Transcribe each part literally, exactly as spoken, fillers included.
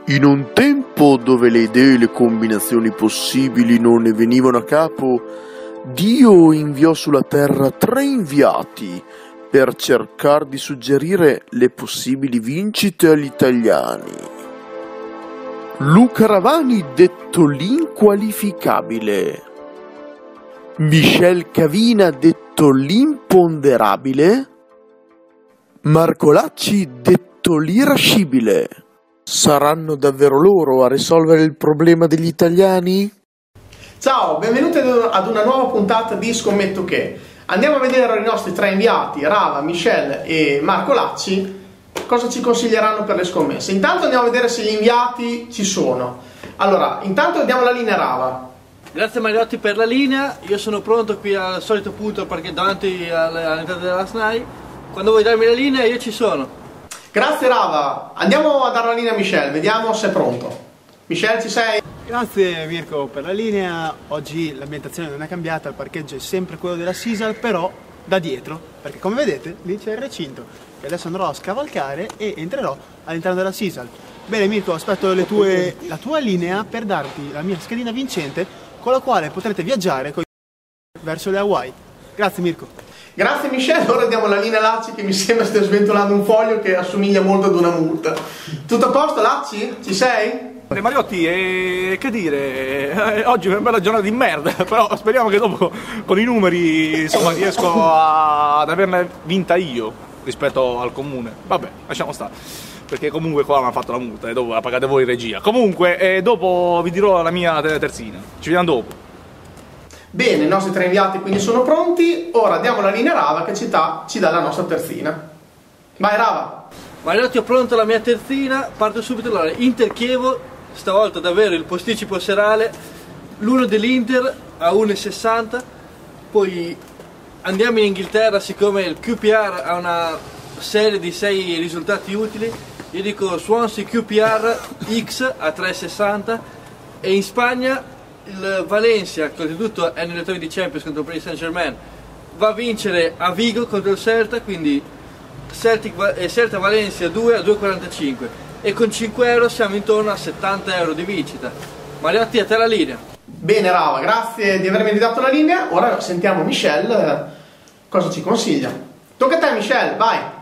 In un tempo dove le idee e le combinazioni possibili non ne venivano a capo, Dio inviò sulla terra tre inviati per cercare di suggerire le possibili vincite agli italiani. Luca Ravani, detto l'inqualificabile, Michel Cavina, detto l'imponderabile, Marco Lacci, detto l'irascibile. Saranno davvero loro a risolvere il problema degli italiani? Ciao, benvenuti ad una nuova puntata di Scommetto Che. Andiamo a vedere i nostri tre inviati, Rava, Michel e Marco Lacci, cosa ci consiglieranno per le scommesse. Intanto andiamo a vedere se gli inviati ci sono. Allora, intanto diamo la linea a Rava. Grazie Mariotti per la linea, io sono pronto qui al solito punto perché davanti all'entrata della S N A I. Quando vuoi darmi la linea io ci sono. Grazie Rava, andiamo a dare la linea a Michel, vediamo se è pronto. Michel, ci sei? Grazie Mirko per la linea. Oggi l'ambientazione non è cambiata, il parcheggio è sempre quello della Sisal, però da dietro, perché come vedete lì c'è il recinto che adesso andrò a scavalcare e entrerò all'interno della Sisal. Bene Mirko, aspetto le tue, la tua linea per darti la mia schedina vincente con la quale potrete viaggiare verso le Hawaii. Grazie Mirko. Grazie Michel, ora diamo la linea a Lacci che mi sembra stia sventolando un foglio che assomiglia molto ad una multa. Tutto a posto Lacci? Ci sei? Mariotti, eh, che dire, eh, oggi è una bella giornata di merda, però speriamo che dopo con i numeri insomma riesco a, ad averne vinta io rispetto al comune. Vabbè, lasciamo stare, perché comunque qua mi hanno fatto la multa e dopo la pagate voi in regia. Comunque, eh, dopo vi dirò la mia terzina, ci vediamo dopo. Bene, i nostri tre inviati quindi sono pronti, ora diamo la linea a Rava che ci dà, ci dà la nostra terzina. Vai Rava! Mariotti, ho pronto la mia terzina, parto subito. Allora, Inter Chievo, stavolta davvero il posticipo serale, l'uno dell'Inter a uno e sessanta, poi andiamo in Inghilterra, siccome il Q P R ha una serie di sei risultati utili, io dico Swansea Q P R X a tre e sessanta, e in Spagna il Valencia, che oltretutto è nelle torri di Champions contro il Paris Saint Germain, va a vincere a Vigo contro il Celta, quindi Celtic, eh, Celta Valencia due a due e quarantacinque, e con cinque euro siamo intorno a settanta euro di vincita. Mariotti, a te la linea. Bene Rava, grazie di avermi ridato la linea. Ora sentiamo Michel eh, cosa ci consiglia. Tocca a te Michel, vai.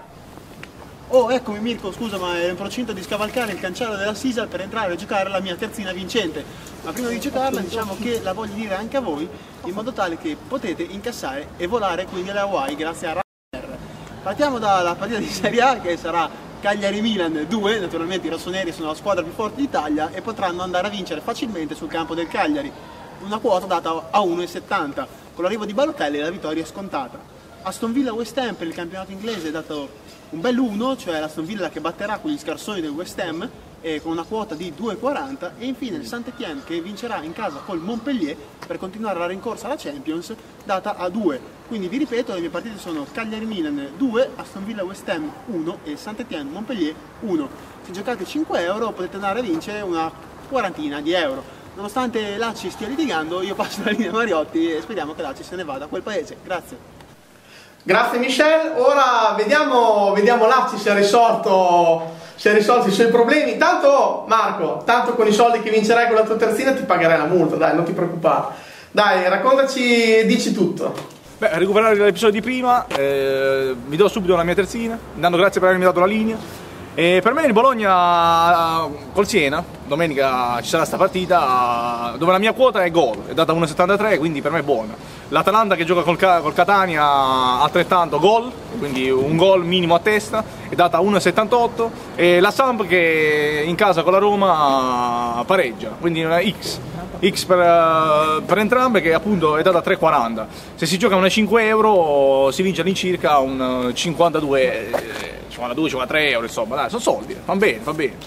Oh, eccomi Mirko, scusa, ma ero in procinto di scavalcare il cancello della Sisal per entrare a giocare la mia terzina vincente. Ma prima di giocarla diciamo che la voglio dire anche a voi, in modo tale che potete incassare e volare quindi alle Hawaii grazie a Ryanair. Partiamo dalla partita di Serie A, che sarà Cagliari-Milan due, naturalmente i rossoneri sono la squadra più forte d'Italia e potranno andare a vincere facilmente sul campo del Cagliari. Una quota data a uno e settanta, con l'arrivo di Balotelli la vittoria è scontata. Aston Villa West Ham per il campionato inglese è dato un bel uno, cioè l'Aston Villa che batterà quegli scarsoni del West Ham e con una quota di due e quaranta, e infine il Saint-Étienne che vincerà in casa col Montpellier per continuare la rincorsa alla Champions, data a due. Quindi vi ripeto, le mie partite sono Cagliari-Milan due, Aston Villa West Ham uno e Saint-Étienne Montpellier uno. Se giocate cinque euro potete andare a vincere una quarantina di euro. Nonostante Lacci stia litigando, io passo la linea a Mariotti e speriamo che Lacci se ne vada a quel paese. Grazie. Grazie Michel, ora vediamo, vediamo Lacci se ha risolto, se ha risolto i suoi problemi. Tanto Marco, tanto con i soldi che vincerai con la tua terzina ti pagherai la multa, dai, non ti preoccupare. Dai, raccontaci, dici tutto. Beh, a recuperare l'episodio di prima, eh, vi do subito la mia terzina, dando grazie per avermi dato la linea. E per me il Bologna col Siena, domenica ci sarà sta partita dove la mia quota è gol, è data uno e settantatré, quindi per me è buona. L'Atalanta che gioca col, col Catania altrettanto gol, quindi un gol minimo a testa, è data uno e settantotto, e la Samp che in casa con la Roma pareggia, quindi una X. X per, per entrambe, che appunto è data tre e quaranta. Se si gioca una cinque euro si vince all'incirca un cinquantadue, cinquantadue cinquantatré euro, insomma, dai, sono soldi, va bene, va bene.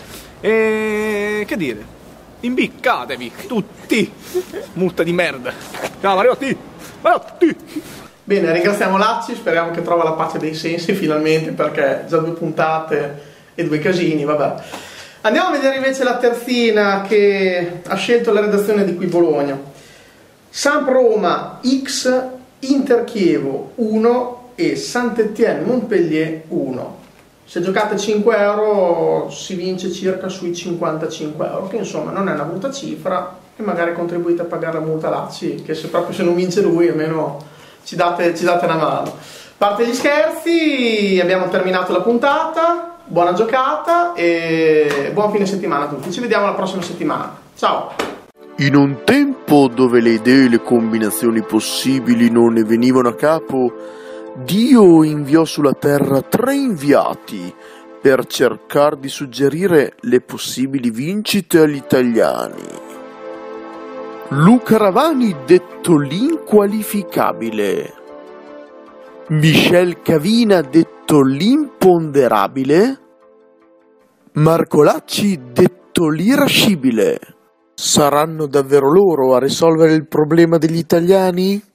E che dire, imbiccatevi tutti, multa di merda. Ciao Mariotti, Mariotti. Bene, ringraziamo Lacci, speriamo che trova la pace dei sensi finalmente, perché già due puntate e due casini, vabbè. Andiamo a vedere invece la terzina che ha scelto la redazione di Qui Bologna. Samp Roma X, Inter Chievo uno e Saint-Étienne Montpellier uno. Se giocate cinque euro si vince circa sui cinquantacinque euro, che insomma non è una brutta cifra, e magari contribuite a pagare la multa Lacci, che se proprio se non vince lui almeno ci date, ci date una mano. A parte gli scherzi, abbiamo terminato la puntata, buona giocata e buon fine settimana a tutti, ci vediamo la prossima settimana, ciao! In un tempo dove le idee e le combinazioni possibili non ne venivano a capo, Dio inviò sulla terra tre inviati per cercare di suggerire le possibili vincite agli italiani. Luca Ravani, detto l'inqualificabile, Michel Cavina, detto l'imponderabile, Marco Lacci, detto l'irascibile. Saranno davvero loro a risolvere il problema degli italiani?